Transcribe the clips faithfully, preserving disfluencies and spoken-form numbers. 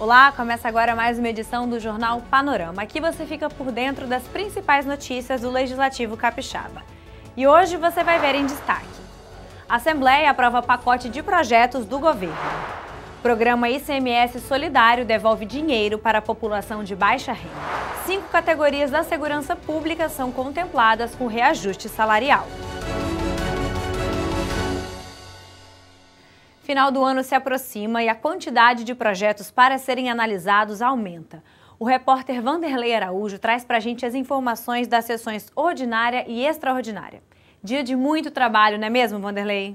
Olá, começa agora mais uma edição do Jornal Panorama. Aqui você fica por dentro das principais notícias do Legislativo Capixaba. E hoje você vai ver em destaque: a Assembleia aprova pacote de projetos do governo. Programa I C M S Solidário devolve dinheiro para a população de baixa renda. Cinco categorias da segurança pública são contempladas com reajuste salarial. Final do ano se aproxima e a quantidade de projetos para serem analisados aumenta. O repórter Vanderlei Araújo traz para a gente as informações das sessões ordinária e extraordinária. Dia de muito trabalho, não é mesmo, Vanderlei?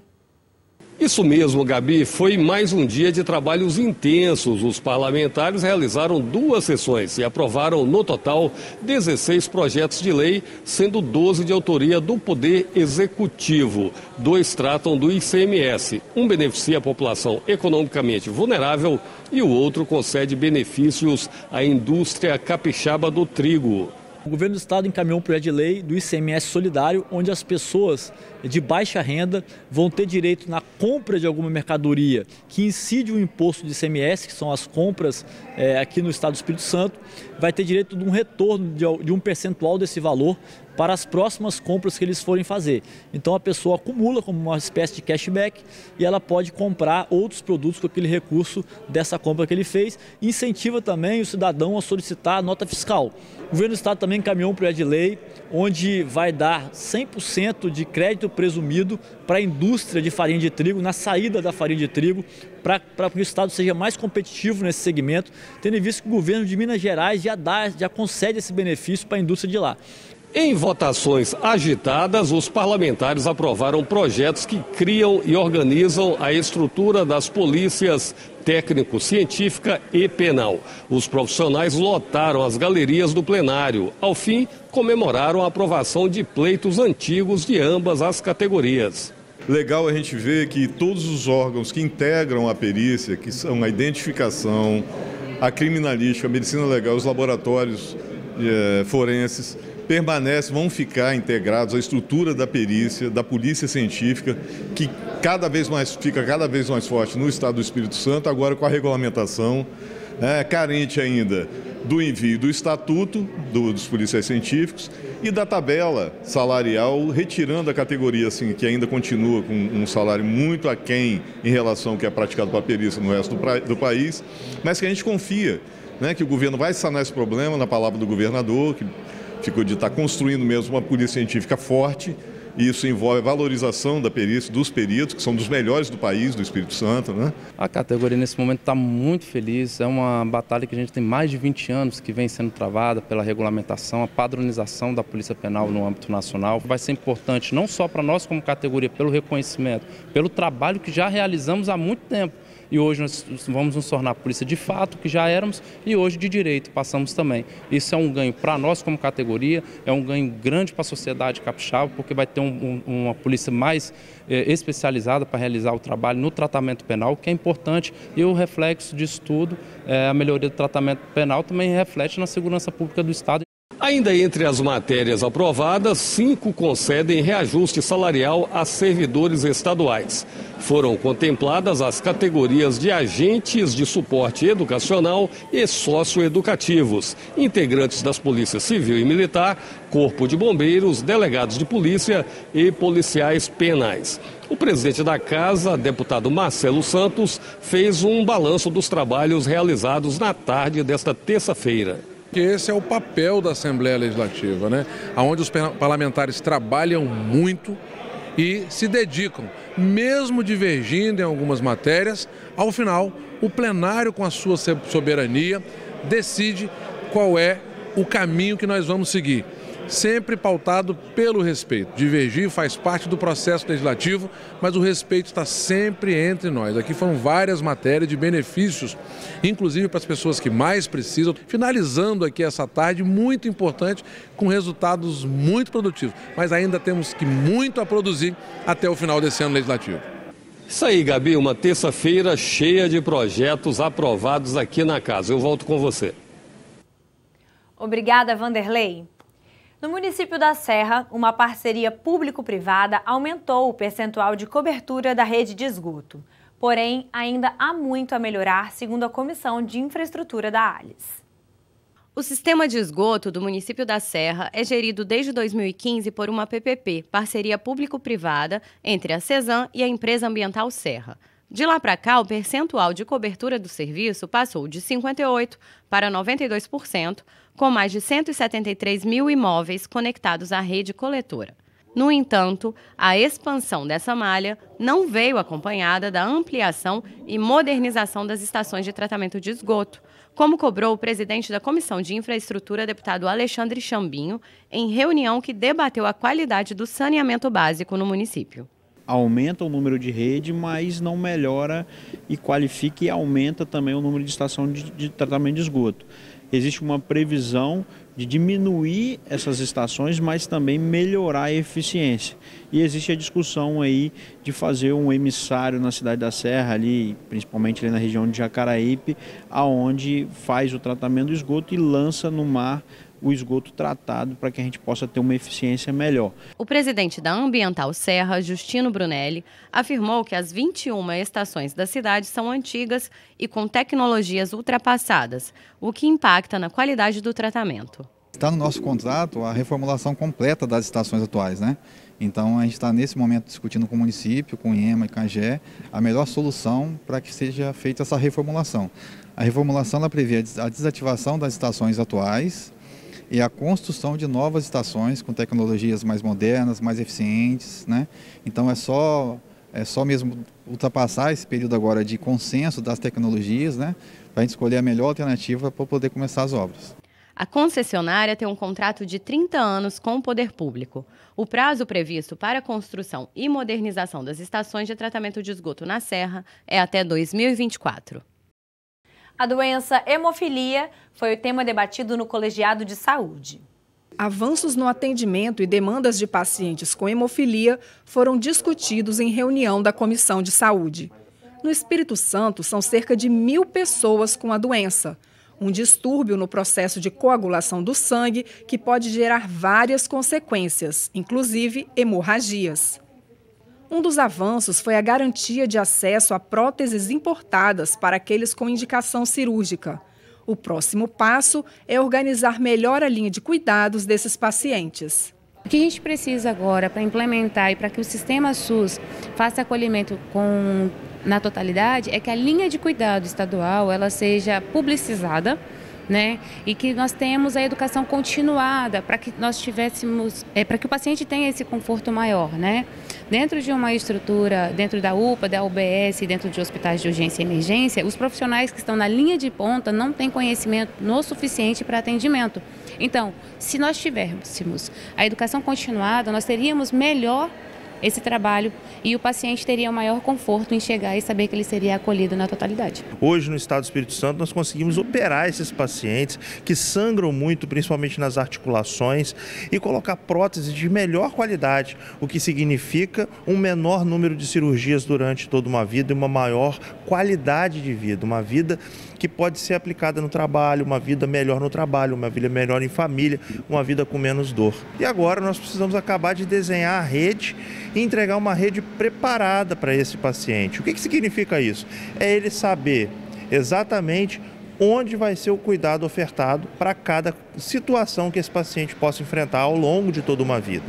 Isso mesmo, Gabi. Foi mais um dia de trabalhos intensos. Os parlamentares realizaram duas sessões e aprovaram, no total, dezesseis projetos de lei, sendo doze de autoria do Poder Executivo. Dois tratam do I C M S. Um beneficia a população economicamente vulnerável e o outro concede benefícios à indústria capixaba do trigo. O governo do estado encaminhou um projeto de lei do I C M S solidário, onde as pessoas de baixa renda vão ter direito na compra de alguma mercadoria que incide o imposto de I C M S, que são as compras é, aqui no estado do Espírito Santo, vai ter direito de um retorno de, de um percentual desse valor para as próximas compras que eles forem fazer. Então a pessoa acumula como uma espécie de cashback e ela pode comprar outros produtos com aquele recurso dessa compra que ele fez. E incentiva também o cidadão a solicitar a nota fiscal. O governo do estado também encaminhou um projeto de lei onde vai dar cem por cento de crédito presumido para a indústria de farinha de trigo, na saída da farinha de trigo, para que o estado seja mais competitivo nesse segmento, tendo em vista que o governo de Minas Gerais já, dá, já concede esse benefício para a indústria de lá. Em votações agitadas, os parlamentares aprovaram projetos que criam e organizam a estrutura das polícias técnico-científica e penal. Os profissionais lotaram as galerias do plenário. Ao fim, comemoraram a aprovação de pleitos antigos de ambas as categorias. Legal a gente ver que todos os órgãos que integram a perícia, que são a identificação, a criminalística, a medicina legal, os laboratórios eh, forenses, permanecem, vão ficar integrados à estrutura da perícia, da polícia científica, que cada vez mais fica cada vez mais forte no estado do Espírito Santo, agora com a regulamentação, é, carente ainda do envio do estatuto do, dos policiais científicos e da tabela salarial, retirando a categoria assim, que ainda continua com um salário muito aquém em relação ao que é praticado para a perícia no resto do, pra, do país, mas que a gente confia, né, que o governo vai sanar esse problema, na palavra do governador, que ficou de estar construindo mesmo uma polícia científica forte, e isso envolve a valorização da perícia, dos peritos, que são dos melhores do país, do Espírito Santo, né? A categoria nesse momento está muito feliz, é uma batalha que a gente tem mais de vinte anos que vem sendo travada pela regulamentação, a padronização da Polícia Penal no âmbito nacional. Vai ser importante não só para nós como categoria, pelo reconhecimento, pelo trabalho que já realizamos há muito tempo. E hoje nós vamos nos tornar polícia de fato, que já éramos, e hoje de direito passamos também. Isso é um ganho para nós como categoria, é um ganho grande para a sociedade capixaba, porque vai ter um, um, uma polícia mais eh, especializada para realizar o trabalho no tratamento penal, que é importante, e o reflexo disso tudo, eh, a melhoria do tratamento penal também reflete na segurança pública do Estado. Ainda entre as matérias aprovadas, cinco concedem reajuste salarial a servidores estaduais. Foram contempladas as categorias de agentes de suporte educacional e socioeducativos, integrantes das polícias civil e militar, corpo de bombeiros, delegados de polícia e policiais penais. O presidente da Casa, deputado Marcelo Santos, fez um balanço dos trabalhos realizados na tarde desta terça-feira. Esse é o papel da Assembleia Legislativa, né? Onde os parlamentares trabalham muito e se dedicam, mesmo divergindo em algumas matérias, ao final, o plenário, com a sua soberania, decide qual é o caminho que nós vamos seguir. Sempre pautado pelo respeito. Divergir faz parte do processo legislativo, mas o respeito está sempre entre nós. Aqui foram várias matérias de benefícios, inclusive para as pessoas que mais precisam. Finalizando aqui essa tarde muito importante, com resultados muito produtivos. Mas ainda temos que muito a produzir até o final desse ano legislativo. Isso aí, Gabi, uma terça-feira cheia de projetos aprovados aqui na casa. Eu volto com você. Obrigada, Vanderlei. No município da Serra, uma parceria público-privada aumentou o percentual de cobertura da rede de esgoto. Porém, ainda há muito a melhorar, segundo a Comissão de Infraestrutura da ALIS. O sistema de esgoto do município da Serra é gerido desde dois mil e quinze por uma P P P, parceria público-privada, entre a CESAM e a empresa ambiental Serra. De lá para cá, o percentual de cobertura do serviço passou de cinquenta e oito por cento para noventa e dois por cento, com mais de cento e setenta e três mil imóveis conectados à rede coletora. No entanto, a expansão dessa malha não veio acompanhada da ampliação e modernização das estações de tratamento de esgoto, como cobrou o presidente da Comissão de Infraestrutura, deputado Alexandre Chambinho, em reunião que debateu a qualidade do saneamento básico no município. Aumenta o número de rede, mas não melhora e qualifica e aumenta também o número de estações de, de tratamento de esgoto. Existe uma previsão de diminuir essas estações, mas também melhorar a eficiência. E existe a discussão aí de fazer um emissário na cidade da Serra, ali, principalmente ali na região de Jacaraípe, aonde faz o tratamento do esgoto e lança no mar o esgoto tratado para que a gente possa ter uma eficiência melhor. O presidente da Ambiental Serra, Justino Brunelli, afirmou que as vinte e uma estações da cidade são antigas e com tecnologias ultrapassadas, o que impacta na qualidade do tratamento. Está no nosso contrato a reformulação completa das estações atuais, né? Então a gente está nesse momento discutindo com o município, com o IEMA e com a AGE, a melhor solução para que seja feita essa reformulação. A reformulação ela prevê a desativação das estações atuais e a construção de novas estações com tecnologias mais modernas, mais eficientes, né? Então é só, é só mesmo ultrapassar esse período agora de consenso das tecnologias, né? Para a gente escolher a melhor alternativa para poder começar as obras. A concessionária tem um contrato de trinta anos com o poder público. O prazo previsto para a construção e modernização das estações de tratamento de esgoto na Serra é até dois mil e vinte e quatro. A doença hemofilia foi o tema debatido no Colegiado de Saúde. Avanços no atendimento e demandas de pacientes com hemofilia foram discutidos em reunião da Comissão de Saúde. No Espírito Santo, são cerca de mil pessoas com a doença. Um distúrbio no processo de coagulação do sangue que pode gerar várias consequências, inclusive hemorragias. Um dos avanços foi a garantia de acesso a próteses importadas para aqueles com indicação cirúrgica. O próximo passo é organizar melhor a linha de cuidados desses pacientes. O que a gente precisa agora para implementar e para que o sistema SUS faça acolhimento com, na totalidade é que a linha de cuidado estadual ela seja publicizada, né? E que nós tenhamos a educação continuada para que nós tivéssemos, é, para que o paciente tenha esse conforto maior, né? Dentro de uma estrutura, dentro da U P A, da U B S, dentro de hospitais de urgência e emergência, os profissionais que estão na linha de ponta não têm conhecimento no suficiente para atendimento. Então, se nós tivéssemos a educação continuada, nós teríamos melhor esse trabalho e o paciente teria um maior conforto em chegar e saber que ele seria acolhido na totalidade. Hoje no estado do Espírito Santo nós conseguimos operar esses pacientes que sangram muito, principalmente nas articulações, e colocar próteses de melhor qualidade, o que significa um menor número de cirurgias durante toda uma vida e uma maior qualidade de vida, uma vida que pode ser aplicada no trabalho, uma vida melhor no trabalho, uma vida melhor em família, uma vida com menos dor. E agora nós precisamos acabar de desenhar a rede e entregar uma rede preparada para esse paciente. O que que significa isso? É ele saber exatamente onde vai ser o cuidado ofertado para cada situação que esse paciente possa enfrentar ao longo de toda uma vida.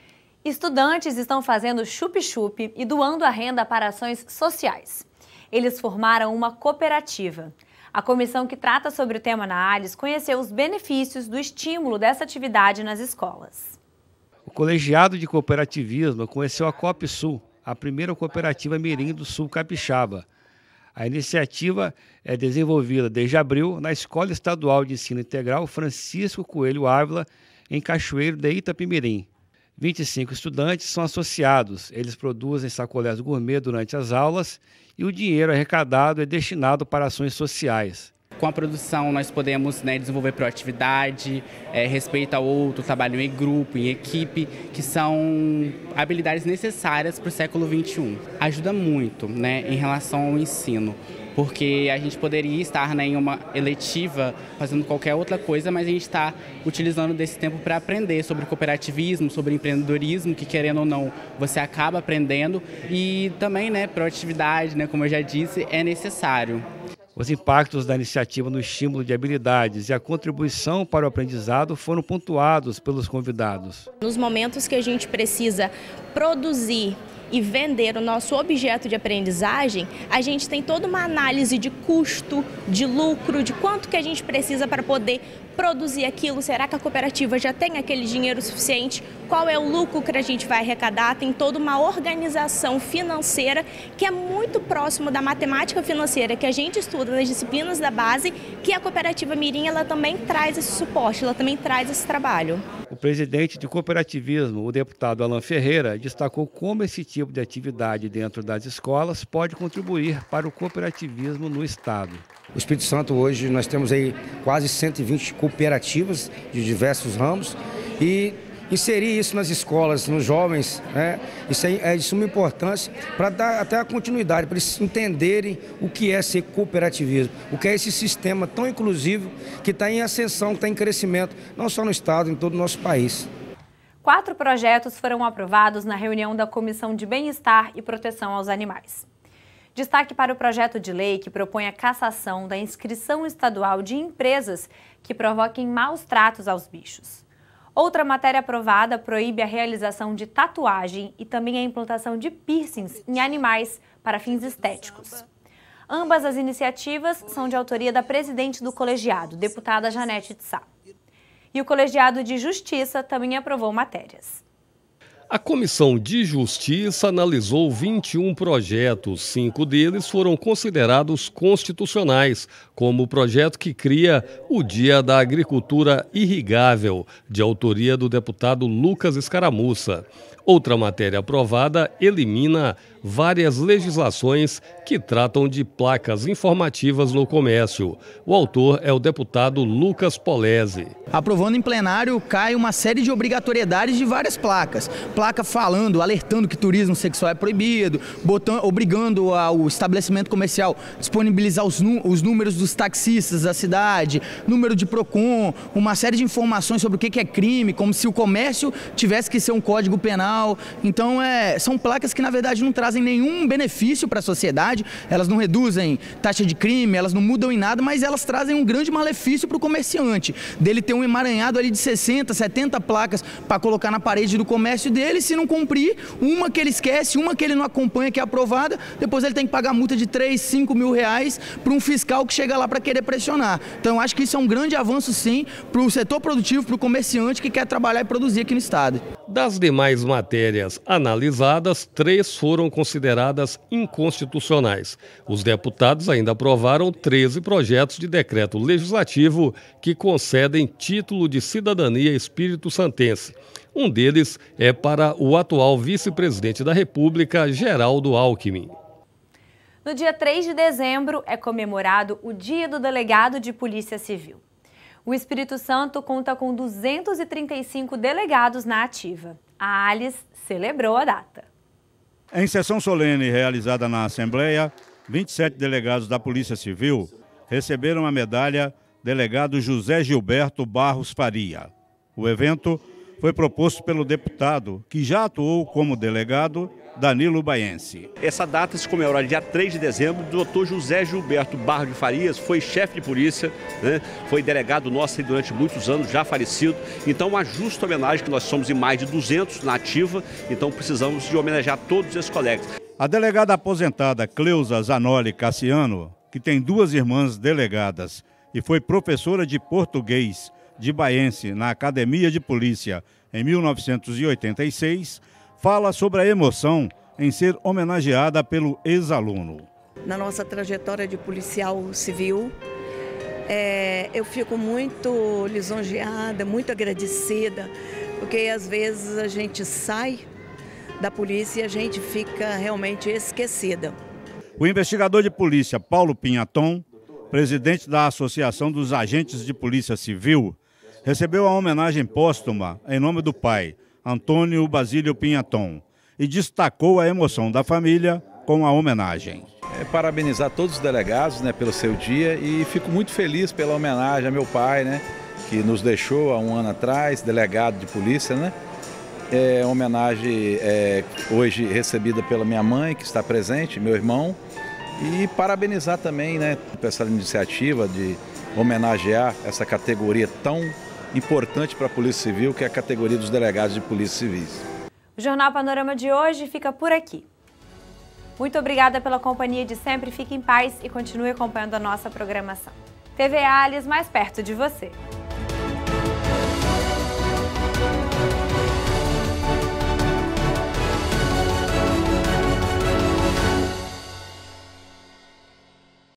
Estudantes estão fazendo chup-chup e doando a renda para ações sociais. Eles formaram uma cooperativa. A comissão que trata sobre o tema na ALIS conheceu os benefícios do estímulo dessa atividade nas escolas. O Colegiado de Cooperativismo conheceu a CoopSul, a primeira cooperativa mirim do Sul Capixaba. A iniciativa é desenvolvida desde abril na Escola Estadual de Ensino Integral Francisco Coelho Ávila, em Cachoeiro de Itapimirim. vinte e cinco estudantes são associados. Eles produzem sacolés gourmet durante as aulas e o dinheiro arrecadado é destinado para ações sociais. Com a produção nós podemos, né, desenvolver proatividade, é, respeito ao outro, trabalho em grupo, em equipe, que são habilidades necessárias para o século vinte e um. Ajuda muito, né, em relação ao ensino. porque a gente poderia estar, né, em uma eletiva fazendo qualquer outra coisa, mas a gente está utilizando desse tempo para aprender sobre cooperativismo, sobre empreendedorismo, que querendo ou não, você acaba aprendendo, e também, né, proatividade, né, como eu já disse, é necessário. Os impactos da iniciativa no estímulo de habilidades e a contribuição para o aprendizado foram pontuados pelos convidados. Nos momentos que a gente precisa produzir e vender o nosso objeto de aprendizagem, a gente tem toda uma análise de custo, de lucro, de quanto que a gente precisa para poder produzir aquilo. Será que a cooperativa já tem aquele dinheiro suficiente? Qual é o lucro que a gente vai arrecadar? Tem toda uma organização financeira que é muito próximo da matemática financeira que a gente estuda nas disciplinas da base, que a cooperativa Mirim ela também traz esse suporte, ela também traz esse trabalho. O presidente de cooperativismo, o deputado Alan Ferreira, destacou como esse tipo de atividade dentro das escolas pode contribuir para o cooperativismo no estado. O Espírito Santo hoje nós temos aí quase cento e vinte cooperativas de diversos ramos e inserir isso nas escolas, nos jovens, né? Isso é de suma importância para dar até a continuidade, para eles entenderem o que é ser cooperativismo, o que é esse sistema tão inclusivo que está em ascensão, que está em crescimento, não só no estado, em todo o nosso país. Quatro projetos foram aprovados na reunião da Comissão de Bem-Estar e Proteção aos Animais. Destaque para o projeto de lei que propõe a cassação da inscrição estadual de empresas que provoquem maus tratos aos bichos. Outra matéria aprovada proíbe a realização de tatuagem e também a implantação de piercings em animais para fins estéticos. Ambas as iniciativas são de autoria da presidente do colegiado, deputada Janete de Sá. E o colegiado de Justiça também aprovou matérias. A Comissão de Justiça analisou vinte e um projetos, cinco deles foram considerados constitucionais, como o projeto que cria o Dia da Agricultura Irrigável, de autoria do deputado Lucas Escaramuça. Outra matéria aprovada elimina várias legislações que tratam de placas informativas no comércio. O autor é o deputado Lucas Polese. Aprovando em plenário, cai uma série de obrigatoriedades de várias placas. Placa falando, alertando que turismo sexual é proibido, botando, obrigando o estabelecimento comercial a disponibilizar os, os números dos taxistas da cidade, número de PROCON, uma série de informações sobre o que é crime, como se o comércio tivesse que ser um código penal. Então, é, são placas que, na verdade, não trazem nenhum benefício para a sociedade, elas não reduzem taxa de crime, elas não mudam em nada, mas elas trazem um grande malefício para o comerciante, dele ter um emaranhado ali de sessenta, setenta placas para colocar na parede do comércio dele, se não cumprir, uma que ele esquece, uma que ele não acompanha, que é aprovada, depois ele tem que pagar multa de três, cinco mil reais para um fiscal que chega lá para querer pressionar. Então, eu acho que isso é um grande avanço, sim, para o setor produtivo, para o comerciante que quer trabalhar e produzir aqui no estado. Das demais matérias analisadas, três foram consideradas inconstitucionais. Os deputados ainda aprovaram treze projetos de decreto legislativo que concedem título de cidadania espírito-santense. Um deles é para o atual vice-presidente da República, Geraldo Alckmin. No dia três de dezembro é comemorado o Dia do Delegado de Polícia Civil. O Espírito Santo conta com duzentos e trinta e cinco delegados na ativa. A ALIS celebrou a data. Em sessão solene realizada na Assembleia, vinte e sete delegados da Polícia Civil receberam a medalha Delegado José Gilberto Barros Faria. O evento foi proposto pelo deputado, que já atuou como delegado, Danilo Baiense. Essa data se comemora dia três de dezembro. O doutor José Gilberto Barros de Farias foi chefe de polícia, né? Foi delegado nosso durante muitos anos, já falecido. Então, uma justa homenagem, que nós somos em mais de duzentos na ativa, então precisamos de homenagear todos esses colegas. A delegada aposentada Cleusa Zanoli Cassiano, que tem duas irmãs delegadas e foi professora de português de Baiense na Academia de Polícia em mil novecentos e oitenta e seis, fala sobre a emoção em ser homenageada pelo ex-aluno. Na nossa trajetória de policial civil, é, eu fico muito lisonjeada, muito agradecida, porque às vezes a gente sai da polícia e a gente fica realmente esquecida. O investigador de polícia Paulo Pinhaton, presidente da Associação dos Agentes de Polícia Civil, recebeu a homenagem póstuma em nome do pai, Antônio Basílio Pinhaton, e destacou a emoção da família com a homenagem. parabenizar todos os delegados, né, pelo seu dia e fico muito feliz pela homenagem a meu pai, né, que nos deixou há um ano atrás, delegado de polícia, né? É uma homenagem é, hoje recebida pela minha mãe, que está presente, meu irmão, e parabenizar também, né, por essa iniciativa de homenagear essa categoria tão importante para a Polícia Civil, que é a categoria dos delegados de Polícia Civis. O Jornal Panorama de hoje fica por aqui. Muito obrigada pela companhia de sempre, fique em paz e continue acompanhando a nossa programação. T V Alias, mais perto de você.